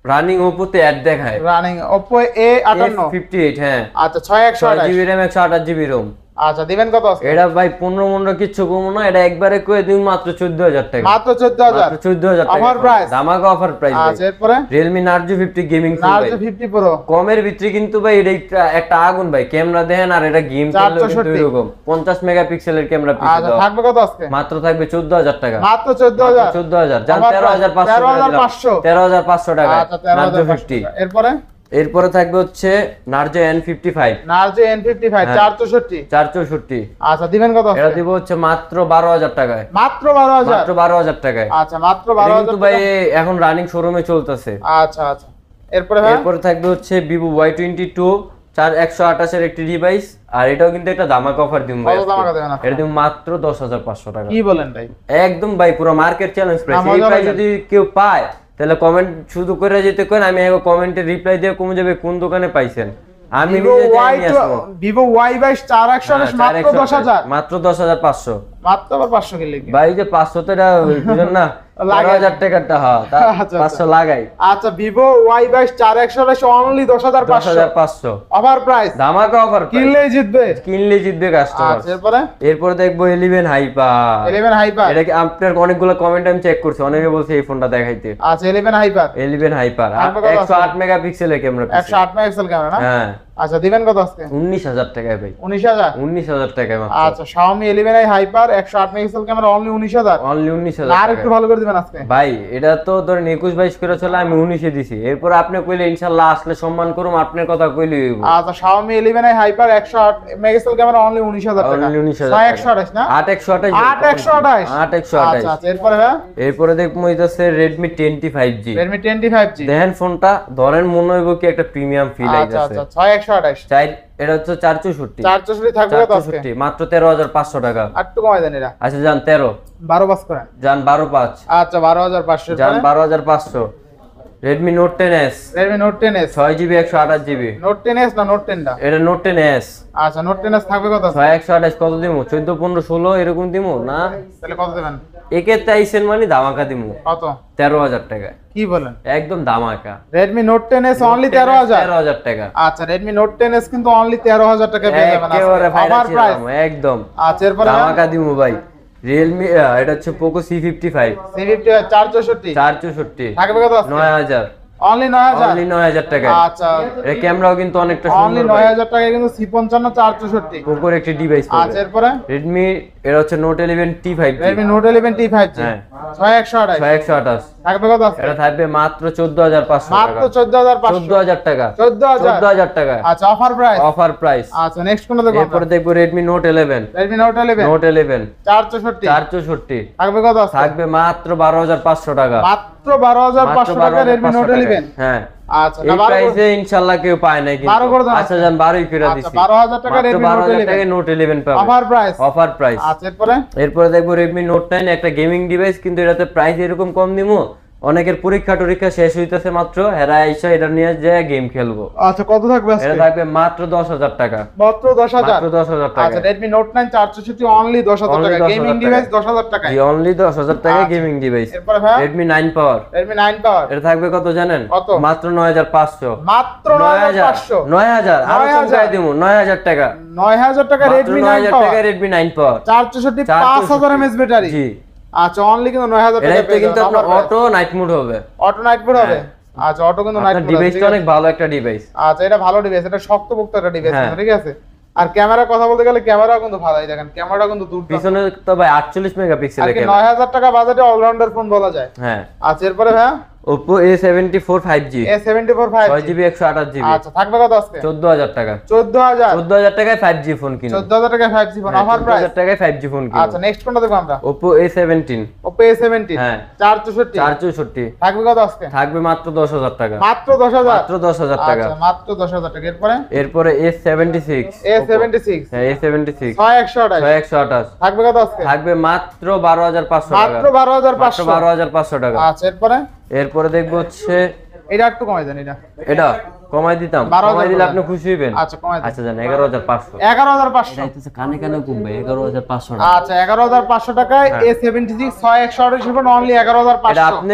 B: রানিং ওপোতে অ্যাড দেখায়
A: রানিং Oppo A আটান্ন
B: ফিফটি এইট, হ্যাঁ
A: আচ্ছা ছয় একশো আঠাশ
B: জিবি র্যাম একশো আঠাশ জিবি রোম।
A: আচ্ছা দিবেন কত আজকে?
B: এটা ভাই পনেরো মন্ডল কিচ্ছু কমো না, এটা একবারে কই দিন মাত্র চোদ্দ হাজার টাকা।
A: মাত্র চোদ্দ হাজার
B: মাত্র চোদ্দ হাজার টাকা
A: অফার প্রাইস,
B: ধামাকা অফার প্রাইস।
A: আচ্ছা এরপরে
B: Realme Narzo fifty gaming phone ভাই,
A: Narzo ফিফটি Pro
B: কমের ভিতরে কিন্তু ভাই এটা একটা- একটা আগুন ভাই, ক্যামেরা দেখেন আর এটা গেম খেললে কিন্তু এরকম পঞ্চাশ মেগাপিক্সেলের ক্যামেরা পিছে
A: আচ্ছা
B: দাও।
A: থাকবে কত আজকে?
B: মাত্র থাকবে চোদ্দ হাজার টাকা।
A: মাত্র চোদ্দ হাজার
B: চোদ্দ হাজার জান
A: অফার
B: তেরো হাজার
A: প্রাইস,
B: পাঁচশো
A: তেরো হাজার পাঁচশো
B: তেরো হাজার পাঁচশো টাকা
A: আচ্ছা তেরো হাজার
B: Narzo
A: পাঁচশো
B: ফিফটি।
A: টাকা। এরপরে
B: এরপরে থাকবে হচ্ছে Narzo N fifty five
A: Narzo N fifty five
B: হ্যাঁ।
A: চার চৌষট্টি
B: চার চৌষট্টি।
A: আচ্ছা দিবেন কত
B: এটা
A: আজকে?
B: দিব হচ্ছে মাত্র বারো হাজার টাকায়।
A: মাত্র বারো হাজার
B: মাত্র বারো হাজার টাকায়।
A: আচ্ছা মাত্র বারো
B: এটা
A: হাজার
B: কিন্তু ভাই এখন রানিং শোরুমে চলতেছে।
A: আচ্ছা আচ্ছা এরপরে ভাই
B: এরপরে থাকবে হচ্ছে ভিভো ওয়াই টোয়েন্টি টু চার একশো আঠাশের একটি ডিভাইস, আর এটাও কিন্তু একটা ধামাকা অফার দিব ভাই।
A: কত ধামাকা দেবেন আপনি?
B: এটা দিব মাত্র দশ হাজার পাঁচশো টাকা।
A: কি বলেন ভাই?
B: একদম ভাই পুরো মার্কেট চ্যালেঞ্জ প্রাইস।
A: না,
B: এই
A: মজা
B: প্রাইস
A: লাগে।
B: যদি কেউ পায় তাহলে কমেন্ট শুধু করে যেতে করেন, আমি আগে কমেন্টে রিপ্লাই দিয়ে কমে যাবে কোন দোকানে পাইছেন, আমি
A: Vivo
B: নিজে
A: Y
B: জানি আসবো।
A: Vivo ওয়াই বাইশ চার একশো আঠাশ
B: হ্যাঁ,
A: মাত্র দশ হাজার
B: মাত্র দশ হাজার পাঁচশো।
A: মাত্র আবার পাঁচশো কিলো
B: ভাই যে পাঁচশো তো এটা বুঝেন না, তেরো হাজার টাকাটা হ্যাঁ
A: আচ্ছা, আচ্ছা।
B: পাঁচশো লাগাই।
A: আচ্ছা Vivo ওয়াই বাইশ চার একশো আঠাশ অনলি দশ হাজার
B: দশ
A: পাঁচশো
B: হাজার পাঁচশো
A: অফার প্রাইস,
B: ধামাকা অফার।
A: কিনলেই জিতবে।
B: কিনলে জিতবে কাস্টমার।
A: আচ্ছা এরপরে
B: এরপরে দেখবো ইলেভেন হাইপার।
A: ইলেভেন হাইপার
B: এটা কি আপনার অনেকগুলো কমেন্ট আমি চেক করছি, অনেকে বলছে এই ফোনটা দেখাইতে।
A: আচ্ছা eleven hyper
B: eleven hyper
A: Hyper কত
B: একশো আট মেগাপিক্সেলের ক্যামেরা,
A: একশো আট মেগাপিক্সেল ক্যামেরা না?
B: হ্যাঁ
A: আচ্ছা দিবেন কত আজকে?
B: উনিশ হাজার টাকায় ভাই।
A: উনিশ হাজার
B: উনিশ হাজার টাকায় মাত্র।
A: আচ্ছা Xiaomi ইলেভেন আই হাইপার একশো আট মেগাপিক্সেল ক্যামেরা অনলি উনিশ হাজার
B: অনলি উনিশ হাজার
A: আর একটু ভালো করে দিবেন আজকে
B: ভাই। এটা তো ধরেন একুশ বাইশ করে চলে, আমি উনিশে দিছি। এরপর আপনি কইলে ইনশাল্লাহ আসলে সম্মান করুম, আপনার কথা কইলে হইব।
A: আচ্ছা Xiaomi ইলেভেন আই হাইপার একশো আট মেগাপিক্সেল ক্যামেরা অনলি উনিশ হাজার টাকা
B: অনলি উনিশ হাজার
A: ছয় একশো আঠাশ না
B: আট একশো আঠাশ
A: আট একশো আঠাশ
B: আট একশো আঠাশ।
A: আচ্ছা আচ্ছা এরপরে ভাই
B: এরপরে দেখবো হইতাছে Redmi twenty five G.
A: Redmi twenty five G
B: দেখেন ফোনটা ধরেন মনে হইব কি একটা প্রিমিয়াম ফিল
A: আচ্ছা
B: আইতাছে।
A: আচ্ছা ছয় একশো আঠাশ
B: চাই এটা হচ্ছে চার চৌষট্টি।
A: চার চৌষট্টি থাকবে
B: চার
A: কত আজকে?
B: চৌষট্টি মাত্র তেরো হাজার পাঁচশো টাকা।
A: আর একটু কমাই দেন এটা
B: আচ্ছা যান তেরো,
A: বারো পাস করেন
B: যান বারো পাঁচ,
A: আচ্ছা বারো হাজার পাঁচশো
B: যান বারো হাজার পাঁচশো। Redmi note ten S
A: Redmi Note ten S
B: ছয় জিবি একশো আঠাশ জিবি।
A: Note টেন এস না Note টেন টা?
B: এটা নোট টেন এস
A: আচ্ছা Note টেন এস থাকবে কত আজকে?
B: ছয় একশো আঠাশ কত দিমু? চোদ্দ পনেরো ষোলো এরকম দিমু না,
A: তাহলে কত দেবেন?
B: একে তেইশের মানে ধামাকা দিমু
A: কত?
B: তেরো হাজার টাকা।
A: কি বলেন?
B: একদম ধামাকা।
A: Redmi Note ten S only তেরো হাজার
B: তেরো হাজার টাকা।
A: আচ্ছা Redmi Note টেন এস কিন্তু অনলি তেরো হাজার টাকা পেয়ে যাবেন
B: একেবারে
A: অফার
B: ফাইনাল
A: প্রাইস।
B: একদম
A: আচ্ছা এরপরে
B: ধামাকা দিমু ভাই। রিয়েলমি এটা হচ্ছে Poco C fifty five
A: C fifty চার চৌষট্টি
B: চার চৌষট্টি
A: থাকবে কত আজকে?
B: নয় হাজার।
A: অনলি নয় হাজার
B: অনলি নয় হাজার টাকা।
A: আচ্ছা
B: এর ক্যামেরাও কিন্তু অনেকটা
A: অনলি
B: সুন্দর
A: নয়
B: ভাই।
A: হাজার টাকা কিন্তু সি পঞ্চান্ন চার চৌষট্টি
B: পোকোর একটি ডিভাইস
A: আচ্ছা এরপরে
B: রেডমি এটা হচ্ছে note eleven T five
A: Redmi Note eleven T five G
B: হ্যাঁ
A: ছয় একশো আঠাশ
B: ছয় একশো আঠাশ।
A: থাকবে কত আজকে?
B: এটা থাকবে মাত্র চোদ্দ হাজার পাঁচশো
A: মাত্র
B: টাকা।
A: চোদ্দ হাজার
B: চোদ্দ
A: পাঁচশো
B: হাজার টাকা।
A: চোদ্দ হাজার
B: চোদ্দ হাজার টাকা
A: আচ্ছা অফার প্রাইস
B: অফার প্রাইস।
A: আচ্ছা নেক্সট কোনটা দেখো
B: এরপরে দেখবো Redmi note eleven
A: Redmi Note eleven
B: note eleven
A: চার চৌষট্টি
B: চার চৌষট্টি।
A: থাকবে কত আজকে?
B: থাকবে মাত্র বারো হাজার পাঁচশো টাকা।
A: মাত্র বারো হাজার
B: মাত্র
A: পাঁচশো
B: বারো
A: টাকা
B: হাজার
A: Redmi
B: পাঁচশো
A: Note
B: টাকা।
A: ইলেভেন
B: হ্যাঁ
A: আচ্ছা
B: এই
A: না বারো করে-
B: প্রাইসে ইনশাআল্লাহ কেউ পায় না কিন্তু।
A: বারো করে দাও।
B: আচ্ছা জান বারোই করে
A: আচ্ছা
B: দিছি।
A: বারো হাজার টাকা
B: মাত্র
A: Redmi
B: বারো
A: Note
B: হাজার
A: ইলেভেন
B: টাকায় নোট ইলেভেন পাবে
A: অফার প্রাইস
B: অফার প্রাইস।
A: আচ্ছা এরপরে
B: এরপরে দেখবো রেডমি নোট নাইন একটা গেমিং ডিভাইস, কিন্তু এটাতে প্রাইস এরকম কম দিমু অনেকের পরীক্ষা টরীক্ষা শেষ হইতেছে মাত্র, হেরা আইসা এটা নিয়ে যায় গেম খেলবো।
A: আচ্ছা কত থাকবে আজকে?
B: এটা থাকবে মাত্র দশ হাজার টাকা।
A: মাত্র দশ হাজার
B: মাত্র দশ হাজার টাকা।
A: আচ্ছা Redmi Note নাইন চার চৌষট্টি অনলি দশ হাজার
B: Only
A: টাকা
B: দশ হাজার
A: গেমিং
B: টাকা।
A: ডিভাইস দশ হাজার টাকা
B: জি অনলি দশ হাজার টাকা
A: আচ্ছা।
B: Gaming device.
A: এরপরে ভাই
B: Redmi nine power
A: Redmi nine power
B: এটা থাকবে কত জানেন?
A: কত?
B: মাত্র নয় হাজার পাঁচশো।
A: মাত্র নয় হাজার পাঁচশো
B: নয় হাজার আরো
A: নয়
B: কম
A: হাজার।
B: করে দিমু নয় হাজার টাকা।
A: নয় হাজার টাকা
B: মাত্র
A: Redmi
B: নয়
A: নাইন
B: হাজার
A: পাওয়ার
B: টাকা রেডমি নাইন পাওয়ার
A: চার চৌষট্টি
B: চার
A: পাঁচ হাজার
B: চৌষট্টি।
A: এমএএইচ ব্যাটারি
B: জি
A: আচ্ছা অনলি কিন্তু নয় হাজার টাকা
B: এটাতে
A: পেয়ে
B: কিন্তু
A: যাবেন
B: আপনার
A: অফার
B: অটো নাইট মোড হবে।
A: অটো নাইট মোড হবে আচ্ছা অটো কিন্তু নাইট
B: আপনার
A: মোড
B: ডিভাইসটা অনেক ভালো একটা ডিভাইস।
A: আচ্ছা এটা ভালো ডিভাইস এটা শক্তপোক্ত একটা ডিভাইস
B: হ্যাঁ।
A: ঠিক আছে আর ক্যামেরার কথা বলতে গেলে ক্যামেরাও কিন্তু ভালোই দেখেন ক্যামেরাটা কিন্তু দূর
B: পিছনে তো ভাই আটচল্লিশ মেগাপিক্সেলের
A: আর কি
B: ক্যামেরা।
A: নয় হাজার টাকা বাজেটে অলরাউন্ডার ফোন বলা যায়
B: হ্যাঁ
A: আচ্ছা এরপরে ভাই
B: Oppo A seventy four five G
A: A seventy four five
B: ছয় জিবি একশো আঠাশ জিবি।
A: আচ্ছা থাকবে কত আজকে?
B: চোদ্দ হাজার টাকা।
A: চোদ্দ হাজার
B: চোদ্দ হাজার টাকায় ফাইভ জি ফোন কিনুন।
A: চোদ্দ হাজার টাকা ফাইভ জি ফোন অফার
B: চোদ্দ
A: প্রাইস
B: হাজার টাকায় ফাইভ জি ফোন কিনুন।
A: আচ্ছা নেক্সট কোনটা দেখবো আমরা?
B: Oppo A seventeen
A: Oppo A seventy
B: হ্যাঁ।
A: চার চৌষট্টি
B: চার চৌষট্টি।
A: থাকবে কত আজকে?
B: থাকবে মাত্র দশ হাজার টাকা।
A: মাত্র দশ হাজার
B: মাত্র দশ হাজার টাকা।
A: আচ্ছা মাত্র দশ হাজার টাকা এরপরে
B: এরপরে A seventy six
A: A seventy six
B: হ্যাঁ এ সেভেন্টি সিক্স
A: ছয় একশো আঠাশ
B: ছয় একশো আঠাশ।
A: থাকবে কত আজকে?
B: থাকবে মাত্র বারো হাজার পাঁচশো টাকা।
A: মাত্র বারো হাজার
B: মাত্র
A: পাঁচশো
B: বারো হাজার পাঁচশো টাকা।
A: আচ্ছা এরপরে
B: এরপরে দেখবো হচ্ছে
A: এটা একটু কমাই দেন এটা
B: এটা কমাই দিতাম,
A: বারো হাজার
B: কমাই দিলে
A: টাকা।
B: আপনি খুশি হইবেন।
A: আচ্ছা কমাই দেন
B: আচ্ছা জান এগারো হাজার পাঁচশো।
A: এগারো হাজার পাঁচশো
B: কানে কানে কমবে এগারো হাজার পাঁচশো টাকা।
A: আচ্ছা এগারো হাজার পাঁচশো টাকায় এ সেভেন্টি সিক্স ছয় একশো আঠাশ ফোন অনলি এগারো হাজার
B: এটা
A: পাঁচশো
B: আপনি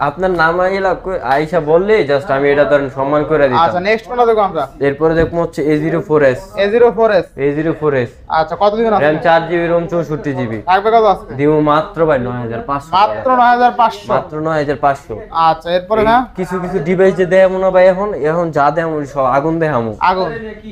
B: আপনার নাম আইলা আয়েশা বললে জাস্ট আমি এটা ধরেন সম্মান করে দিতাম।
A: আচ্ছা নেক্সট কোনটা দেখো আমরা?
B: এরপরে দেখবো হচ্ছে A zero four S.
A: A zero four S.
B: A zero four S.
A: আচ্ছা কত দিবেন আপনি?
B: RAM চার জিবি ROM চৌষট্টি জিবি।
A: থাকবে কত আজকে?
B: দিমু মাত্র ভাই নয় হাজার পাঁচশো।
A: মাত্র নয় হাজার পাঁচশো।
B: মাত্র নয় হাজার পাঁচশো।
A: আচ্ছা এরপরে না
B: কিছু কিছু ডিভাইস যে দেয় মনে ভাই এখন এখন যা দেয় সব আগুন দেখামু।
A: আগুন।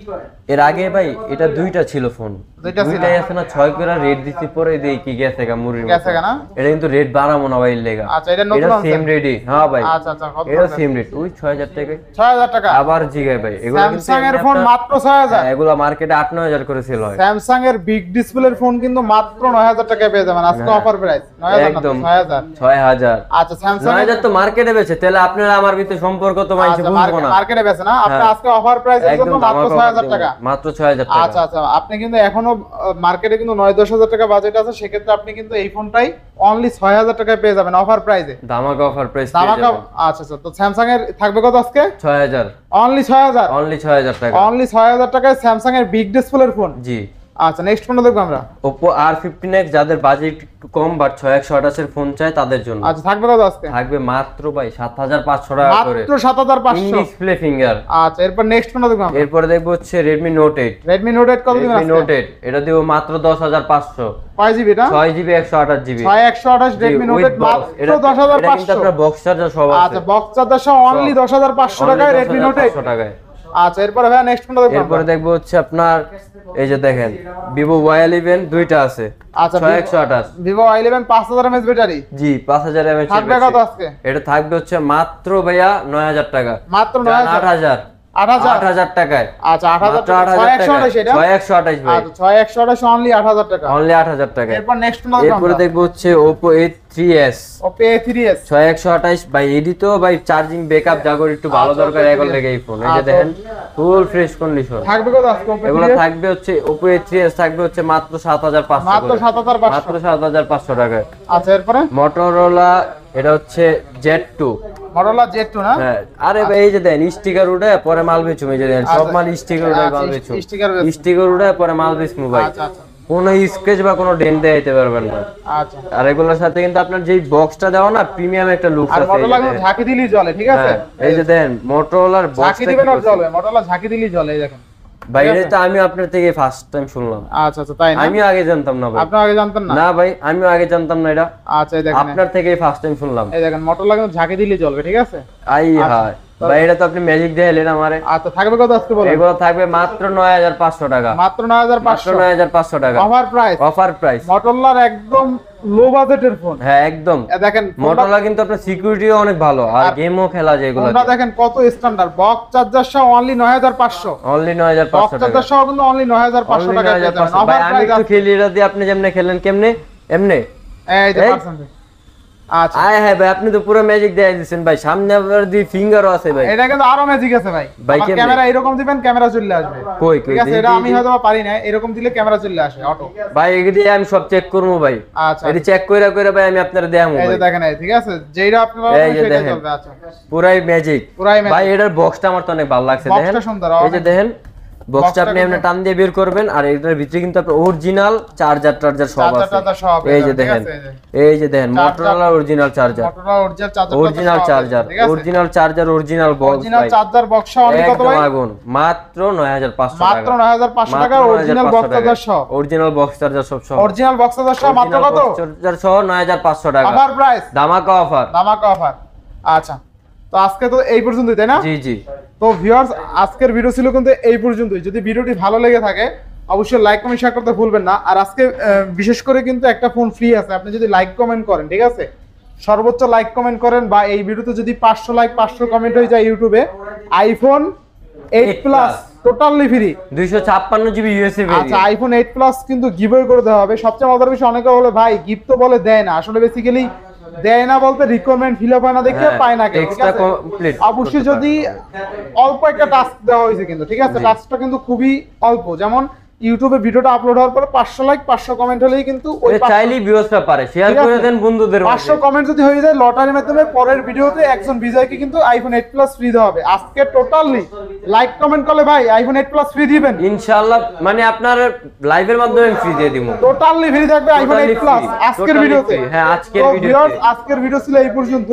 B: এর আগে ভাই এটা দুইটা ছিল ফোন।
A: দুইটা ছিল।
B: দুইটাই আছে না ছয় করে রেট দিছি পরে দেই কি গেছে গা মুড়ির মতো।
A: গেছে গা না?
B: এটা কিন্তু রেট বাড়ামো না ভাই লেগা।
A: আচ্ছা এটা নতুন
B: এটা
A: আছে?
B: সেম রেটই। হ্যাঁ ভাই।
A: আচ্ছা আচ্ছা কত?
B: এটা সেম রেট ওই ছয় হাজার টাকা।
A: ছয় হাজার টাকা।
B: আবার জিগায় ভাই এগুলো কিন্তু
A: স্যামসাং এর ফোন মাত্র ছয় হাজার।
B: এগুলো মার্কেটে আট নয় হাজার করে সেল হয়।
A: স্যামসাং এর বিগ ডিসপ্লের ফোন কিন্তু মাত্র নয় হাজার টাকায় পেয়ে যাবেন আজকে অফার প্রাইস। নয় হাজার
B: একদম
A: ছয় হাজার।
B: ছয় হাজার।
A: আচ্ছা স্যামসাং
B: নয় হাজার তো মার্কেটে বেচে তাহলে আপনারা আমার ভিতরে সম্পর্ক তো মাইছে বুঝবো না।
A: মার্কেটে বেচে না আপনি আজকে অফার প্রাইসের জন্য মাত্র ছয় হাজার টাকা।
B: মাত্র ছয় হাজার টাকা।
A: আচ্ছা আচ্ছা আপনি কিন্তু এখনো মার্কেটে কিন্তু নয় দশ হাজার টাকা বাজেট আছে সেক্ষেত্রে আপনি কিন্তু এই ফোনটাই অনলি ছয় হাজার টাকায় পেয়ে যাবেন অফার প্রাইসে।
B: ধামাকা অফার প্রাইস।
A: ধামাকা। আচ্ছা আচ্ছা তো স্যামসাং এর থাকবে কত আজকে?
B: ছয় হাজার।
A: অনলি ছয় হাজার।
B: অনলি ছয় হাজার টাকা।
A: অনলি ছয় হাজার টাকায় স্যামসাং এর বিগ ডিসপ্লের ফোন।
B: জি।
A: আচ্ছা নেক্সট ফোনটা দেখব আমরা।
B: Oppo আর ফিফটিন এক্স যাদের বাজেট একটু কম বাট ছয় একশো আঠাশ এর ফোন চাই তাদের জন্য।
A: আচ্ছা থাকবে কত আজকে?
B: থাকবে মাত্র ভাই সাত হাজার পাঁচশো টাকা করে।
A: মাত্র সাত হাজার পাঁচশো।
B: Display finger.
A: আচ্ছা এরপর নেক্সট ফোনটা দেখব আমরা।
B: এরপর দেখব হচ্ছে Redmi Note eight।
A: Redmi Note eight কত দিবেন আজকে?
B: Redmi Note eight এটা দিব মাত্র দশ হাজার পাঁচশো।
A: কয় জিবি এটা?
B: ছয় জিবি একশো আঠাশ জিবি।
A: ছয় একশো আঠাশ Redmi Note eight মাত্র দশ হাজার পাঁচশো।
B: এটা কিন্তু আপনার বক্স চার্জার সব আছে।
A: আচ্ছা বক্স চার্জার সহ অনলি দশ হাজার পাঁচশো টাকায় Redmi Note eight
B: টাকায়।
A: আচ্ছা এরপর ভাই নেক্সট ফোনটা দেখব।
B: এরপর দেখব হচ্ছে আপনার এই যে দেখেন Vivo ওয়াই ইলেভেন দুইটা আছে।
A: আচ্ছা
B: ছয় একশো আঠাশ।
A: Vivo ওয়াই ইলেভেন পাঁচ হাজার এমএএইচ ব্যাটারি।
B: জি পাঁচ হাজার এমএএইচ
A: থাকবে কত আজকে?
B: এটা থাকবে হচ্ছে মাত্র ভাইয়া নয় হাজার টাকা।
A: মাত্র নয় হাজার।
B: আট হাজার।
A: আট হাজার।
B: আট হাজার টাকায়।
A: আচ্ছা আট হাজার
B: মাত্র আট হাজার
A: ছয় একশো আঠাশ এটা?
B: ছয় একশো আঠাশ ভাই।
A: আচ্ছা ছয় একশো আঠাশ অনলি আট হাজার টাকা।
B: অনলি আট হাজার টাকা।
A: এরপর নেক্সট ফোনটা দেখব।
B: এরপরে দেখব হচ্ছে Oppo A three S.
A: Oppo A three S
B: ছয় একশো আঠাশ ভাই এডি তো ভাই চার্জিং ব্যাকআপ জাগর একটু ভালো দরকার এখন লেগে এই ফোন। এই যে দেখেন ফুল ফ্রেশ কন্ডিশন।
A: থাকবে কত আজকে Oppo
B: এগুলো থাকবে হচ্ছে Oppo এ থ্রি এস থাকবে হচ্ছে মাত্র সাত হাজার পাঁচশো।
A: মাত্র সাত হাজার পাঁচশো।
B: মাত্র সাত হাজার পাঁচশো টাকায়।
A: আচ্ছা এরপরে
B: Motorola এটা হচ্ছে Z two.
A: Motorola Z two না?
B: হ্যাঁ আরে ভাই এই যে দেন স্টিকার উড়ে পরে মাল বেচুম এই যে দেন সব মাল স্টিকার উড়ে মাল বেচুম। স্টিকার উড়ে পরে মাল বেচমু ভাই।
A: আচ্ছা আচ্ছা
B: কোনো স্ক্র্যাচ বা কোনো ডেন্ট দেখাইতে পারবেন না।
A: আচ্ছা
B: আর এগুলোর সাথে কিন্তু আপনার যেই বক্সটা দেওয়া না প্রিমিয়াম একটা লুক
A: আর
B: আছে।
A: Motorola কিন্তু ঝাঁকি দিলেই জ্বলে ঠিক আছে?
B: এই যে দেন Motorola
A: ঝাঁকি
B: বক্সটা
A: দিবেন আর জ্বলবে। Motorola ঝাঁকি দিলেই জ্বলে এই দেখেন।
B: বাইরে তো আমি আপনার থেকে ফার্স্ট টাইম শুনলাম।
A: আচ্ছা আচ্ছা তাই না?
B: আমি আগে জানতাম না ভাই।
A: আপনি আগে জানতেন না?
B: না ভাই আমিও আগে জানতাম না এটা।
A: আচ্ছা এই দেখেন
B: আপনার থেকেই ফার্স্ট টাইম শুনলাম।
A: এই দেখেন Motorola কিন্তু ঝাঁকি দিলেই জ্বলবে ঠিক আছে?
B: আই হায় ভাই এটা তো আপনি ম্যাজিক দেখাইলেন আমারে।
A: আচ্ছা থাকবে কত আজকে বলেন?
B: এগুলো থাকবে মাত্র নয় হাজার পাঁচশো টাকা।
A: মাত্র নয় হাজার
B: মাত্র
A: পাঁচশো।
B: নয় হাজার পাঁচশো টাকা
A: offer price.
B: Offer price.
A: Motorola একদম লো বাজেটের ফোন।
B: হ্যাঁ একদম।
A: দেখেন
B: Motorola কিন্তু আপনার সিকিউরিটিও অনেক ভালো আর গেমও খেলা যায় এগুলো।
A: ফোনটা দেখেন কত স্ট্যান্ডার্ড বক্স চার্জার সহ অনলি নয় হাজার পাঁচশো।
B: অনলি নয় হাজার
A: বক্স
B: পাঁচশো টাকা।
A: চার্জার সহ কিন্তু অনলি নয় হাজার পাঁচশো টাকা পেয়ে যাবেন।
B: ভাই
A: অফার
B: আমি
A: প্রাইস
B: একটু খেলি এটা দিয়ে আপনি যেমনে খেলেন কেমনে এমনে
A: এই যে
B: এই।
A: পার্সেন্ট। আচ্ছা
B: আয় হ্যাঁ ভাই আপনি তো পুরো ম্যাজিক দেখাই দিয়েছেন ভাই সামনে আবার দি ফিঙ্গারও আছে ভাই।
A: এটা কিন্তু আরো ম্যাজিক আছে ভাই।
B: ভাই,
A: আমার
B: কেমনে?
A: ক্যামেরা এরকম দিবেন ক্যামেরা চলে আসবে।
B: কই কই
A: ঠিক আছে
B: দি-
A: এটা
B: দি-
A: আমি
B: দি-
A: হয়তো বা পারি না এরকম দিলে ক্যামেরা চলে আসে অটো।
B: ভাই এগুলি দিয়ে আমি সব চেক করবো ভাই।
A: আচ্ছা
B: এটি চেক কইরা কইরা ভাই আমি আপনারা দেখাবো
A: এই যে
B: ভাই।
A: দেখেন এই ঠিক আছে যেইটা আপনি
B: এই
A: পাবেন
B: যে
A: সেটাই
B: দেখেন।
A: চলবে। আচ্ছা
B: পুরাই ম্যাজিক।
A: পুরাই magic।
B: ভাই এটার বক্সটা আমার তো অনেক ভালো লাগছে দেখেন।
A: বক্সটা সুন্দর,
B: এই যে দেখেন বক্সটা আপনি এমনি টান দিয়ে বের করবেন আর এটার ভিতরে কিন্তু আপনার অরিজিনাল চার্জার টার্জার সব
A: চার্জার
B: আছে।
A: টার্জার সব
B: এই যে
A: ঠিক
B: দেখেন
A: আছে,
B: এই যে দেখেন Motorola original charger.
A: Motorola original charger
B: original charger original charger original box
A: original
B: ভাই
A: চার্জার বক্স অনলি কত
B: একদম
A: ভাই?
B: আগুন মাত্র নয় হাজার পাঁচশো টাকা।
A: মাত্র নয় হাজার পাঁচশো টাকা অরিজিনাল বক্স চার্জার সহ।
B: অরিজিনাল বক্স চার্জার সব সহ।
A: অরিজিনাল বক্স চার্জার সহ মাত্র কত?
B: চার্জার সহ নয় হাজার পাঁচশো টাকা।
A: অফার প্রাইস
B: ধামাকা অফার।
A: ধামাকা অফার। আচ্ছা তো আজকে তো এই পর্যন্তই তাই না?
B: জি জি।
A: তো ভিউয়ার্স আজকের ভিডিও ছিল কিন্তু এই পর্যন্তই। যদি ভিডিওটি ভালো লেগে থাকে অবশ্যই লাইক কমেন্ট শেয়ার করতে ভুলবেন না। আর আজকে আহ, বিশেষ করে কিন্তু একটা ফোন ফ্রি আছে আপনি যদি লাইক কমেন্ট করেন ঠিক আছে সর্বোচ্চ লাইক কমেন্ট করেন বা এই ভিডিওতে যদি পাঁচশো লাইক পাঁচশো কমেন্ট হয়ে যায় ইউটিউবে iPhone eight plus totally free
B: দুইশো ছাপ্পান্ন জিবি ইউএসএ
A: আচ্ছা আইফোন এইট প্লাস কিন্তু গিভওয়ে করে দেওয়া হবে। সবচেয়ে মজার বিষয় অনেকে বলে ভাই গিফট তো বলে দেয় না আসলে বেসিক্যালি দেয় না বলতে রিকোয়ারমেন্ট ফিল আপ হয় না দেখে পায় না কেউ, ঠিক
B: এক্সট্রা
A: আছে?
B: কমপ্লিট
A: অবশ্যই যদি অল্প একটা টাস্ক দেওয়া হয়েছে কিন্তু ঠিক আছে টাস্কটা কিন্তু খুবই অল্প যেমন ইউটিউবে ভিডিওটা আপলোড হওয়ার পরে পাঁচশো লাইক পাঁচশো কমেন্ট হলেই কিন্তু ওই
B: চাইলেই ভিউয়ার্সরা পারে শেয়ার
A: ঠিক আছে?
B: করে দেন বন্ধুদের মাঝে।
A: পাঁচশো কমেন্ট যদি হয়ে যায় লটারির মাধ্যমে পরের ভিডিওতে একজন বিজয়কে কিন্তু আইফোন এইট প্লাস ফ্রি দেওয়া হবে। আজকে টোটালি লাইক কমেন্ট করলে ভাই আইফোন এইট প্লাস ফ্রি দিবেন
B: ইনশাআল্লাহ মানে আপনার লাইভের মাধ্যমে ফ্রি দিয়ে দিব।
A: টোটালি ফ্রি থাকবে iPhone
B: Totally
A: eight plus
B: free,
A: আজকের
B: totally
A: ভিডিওতে।
B: free, হ্যাঁ আজকের
A: তো
B: ভিডিওতে।
A: ভিউয়ার্স আজকের ভিডিও ছিল এই পর্যন্তই।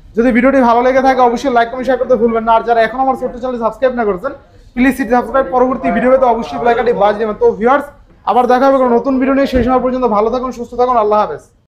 A: যদি ভিডিওটি ভালো লেগে থাকে অবশ্যই লাইক কমেন্ট শেয়ার করতে ভুলবেন না। আর যারা এখন আমার ছোট্ট চ্যানেল সাবস্ক্রাইব না করেছেন প্লিজ সিটি সাবস্ক্রাইব, পরবর্তী ভিডিওতে অবশ্যই বেল আইকনটি বাজিয়ে দেবেন। তো ভিউয়ার্স আবার দেখা হবে কোনো নতুন ভিডিও নিয়ে, সেই সময় পর্যন্ত ভালো থাকুন, সুস্থ থাকুন, আল্লাহ হাফেজ।